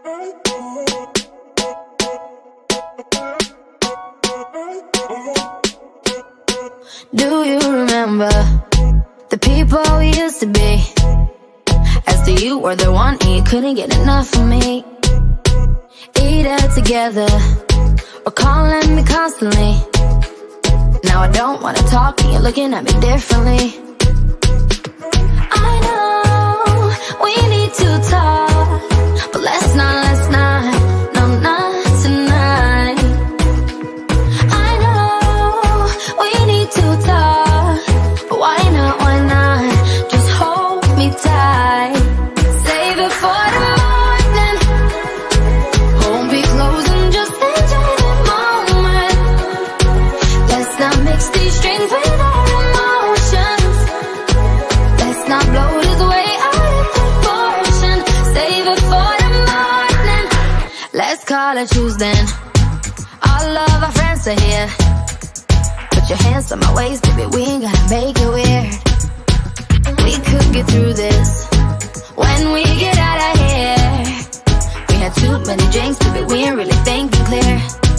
Do you remember the people we used to be? As to you were the one and you couldn't get enough of me. Either together or calling me constantly. Now I don't wanna talk and you're looking at me differently. I know we need to talk, but let's not, no, not tonight. I know we need to talk, but why not, just hold me tight. Save it for the morning, won't be closing, just enjoy the moment. Let's not mix these strings with our emotions. Let's not blow this way out of proportion. Save it for the morning, let's call it Tuesday. All of our friends are here. Put your hands on my waist, baby, we ain't gotta make it weird. We could get through this when we get out of here. We had too many drinks, baby, we ain't really thinking clear.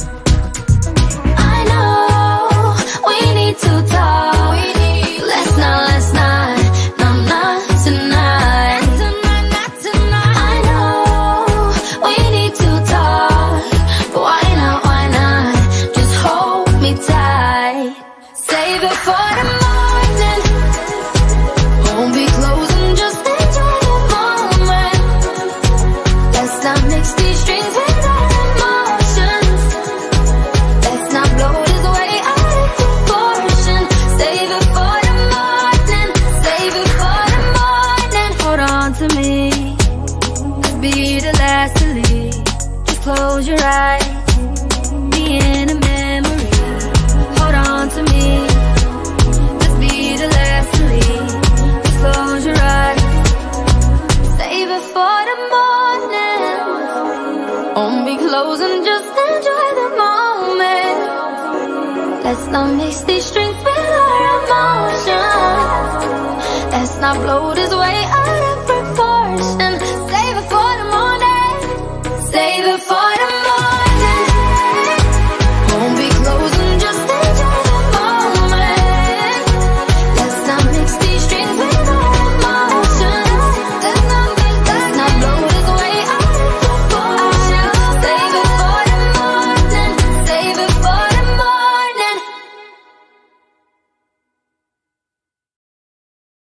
I know we need to talk. Let's not, no, not tonight. I know we need to talk, but why not, just hold me tight. Save it for the morning, won't be closing, just enjoy the moment. Let's not mix these strings with our emotions. Let's not blow this way out of proportion. Save it for the morning, save it for the morning. Hold on to me, let's be the last to leave. Just close your eyes, be in a memory. Hold on to me, let's be the last to leave. Just close your eyes, save it for the morning. Won't be closing, just enjoy the moment. Let's not mix these strings with our emotions. Let's not blow this way out of proportion. Save it for the morning, save it for